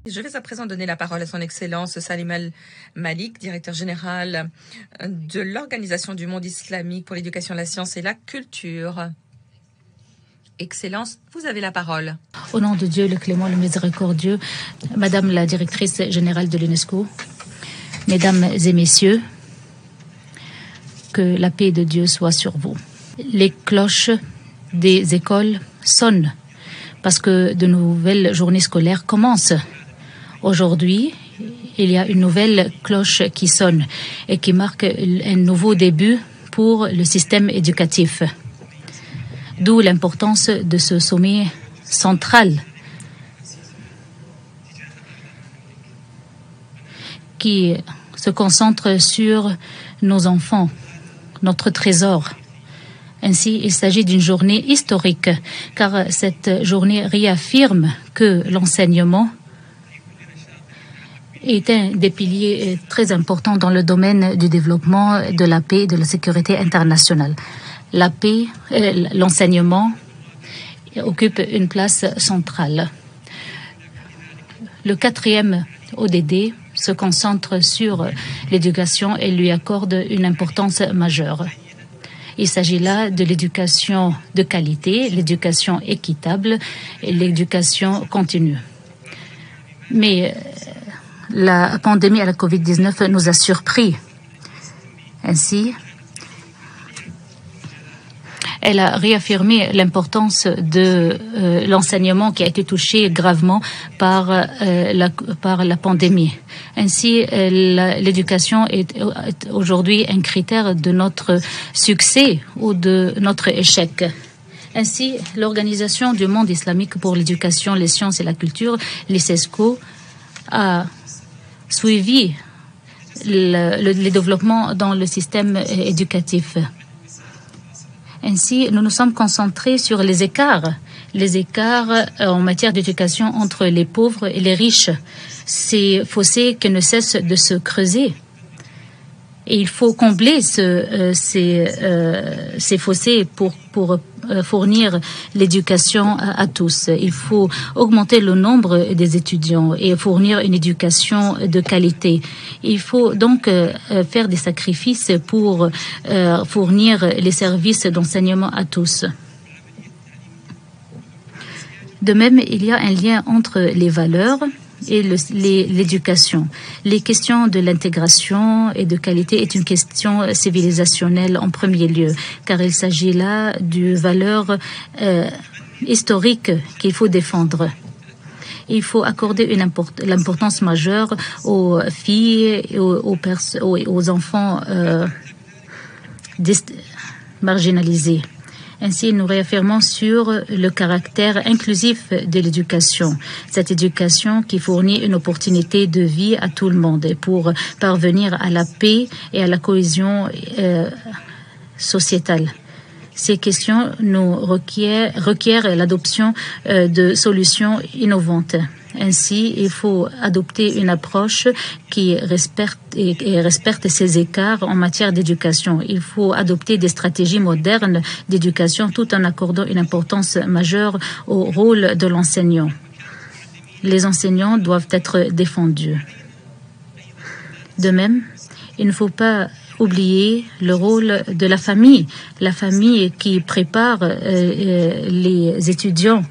Je vais à présent donner la parole à son Excellence Salim Al-Malik, directeur général de l'Organisation du monde islamique pour l'éducation, la science et la culture. Excellence, vous avez la parole. Au nom de Dieu, le clément, le miséricordieux, Madame la directrice générale de l'UNESCO, Mesdames et Messieurs, que la paix de Dieu soit sur vous. Les cloches des écoles sonnent parce que de nouvelles journées scolaires commencent. Aujourd'hui, il y a une nouvelle cloche qui sonne et qui marque un nouveau début pour le système éducatif. D'où l'importance de ce sommet central qui se concentre sur nos enfants, notre trésor. Ainsi, il s'agit d'une journée historique, car cette journée réaffirme que l'enseignement est un des piliers très importants dans le domaine du développement, de la paix et de la sécurité internationale. La paix, l'enseignement occupe une place centrale. Le 4e ODD se concentre sur l'éducation et lui accorde une importance majeure. Il s'agit là de l'éducation de qualité, l'éducation équitable et l'éducation continue. Mais la pandémie à la COVID-19 nous a surpris. Ainsi, elle a réaffirmé l'importance de l'enseignement qui a été touché gravement par la pandémie. Ainsi, l'éducation est aujourd'hui un critère de notre succès ou de notre échec. Ainsi, l'Organisation du monde islamique pour l'éducation, les sciences et la culture, l'ICESCO, a suivi les développements dans le système éducatif. Ainsi, nous nous sommes concentrés sur les écarts en matière d'éducation entre les pauvres et les riches. Ces fossés qui ne cessent de se creuser. Et il faut combler ces fossés pour fournir l'éducation à tous. Il faut augmenter le nombre des étudiants et fournir une éducation de qualité. Il faut donc faire des sacrifices pour fournir les services d'enseignement à tous. De même, il y a un lien entre les valeurs et l'éducation. Les questions de l'intégration et de qualité est une question civilisationnelle en premier lieu, car il s'agit là d'une valeur historique qu'il faut défendre. Il faut accorder l'importance majeure aux filles et aux enfants marginalisés. Ainsi, nous réaffirmons sur le caractère inclusif de l'éducation. Cette éducation qui fournit une opportunité de vie à tout le monde pour parvenir à la paix et à la cohésion sociétale. Ces questions nous requièrent l'adoption de solutions innovantes. Ainsi, il faut adopter une approche qui respecte ces écarts en matière d'éducation. Il faut adopter des stratégies modernes d'éducation tout en accordant une importance majeure au rôle de l'enseignant. Les enseignants doivent être défendus. De même, il ne faut pas oublier le rôle de la famille qui prépare les étudiants.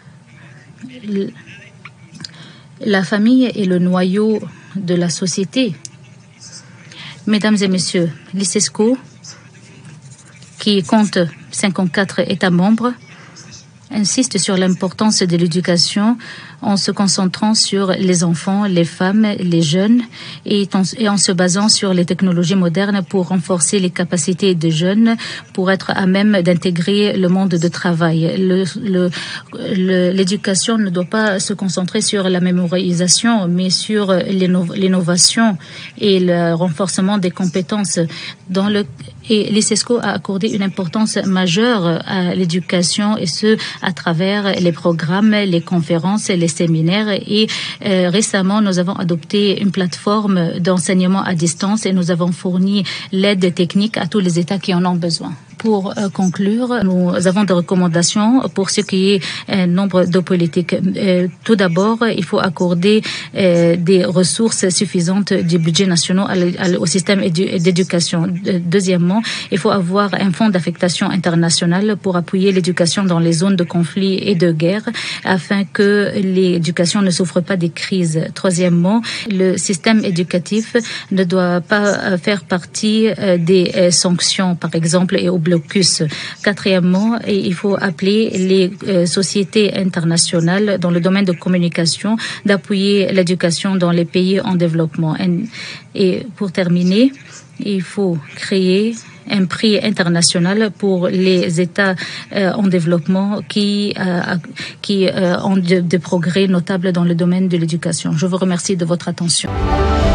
La famille est le noyau de la société. Mesdames et messieurs, l'ICESCO, qui compte 54 États membres, insiste sur l'importance de l'éducation en se concentrant sur les enfants, les femmes, les jeunes et en se basant sur les technologies modernes pour renforcer les capacités des jeunes pour être à même d'intégrer le monde de travail. L'éducation ne doit pas se concentrer sur la mémorisation, mais sur l'innovation et le renforcement des compétences. Et l'ICESCO a accordé une importance majeure à l'éducation et ce, à travers les programmes, les conférences, les séminaires. Et récemment, nous avons adopté une plateforme d'enseignement à distance et nous avons fourni l'aide technique à tous les États qui en ont besoin. Pour conclure, nous avons des recommandations pour ce qui est un nombre de politiques. Tout d'abord, il faut accorder des ressources suffisantes du budget national au système d'éducation. Deuxièmement, il faut avoir un fonds d'affectation internationale pour appuyer l'éducation dans les zones de conflit et de guerre afin que l'éducation ne souffre pas des crises. Troisièmement, le système éducatif ne doit pas faire partie des sanctions, par exemple, et au blocus. Quatrièmement, il faut appeler les sociétés internationales dans le domaine de communication d'appuyer l'éducation dans les pays en développement. Et pour terminer, il faut créer un prix international pour les États en développement qui ont des progrès notables dans le domaine de l'éducation. Je vous remercie de votre attention.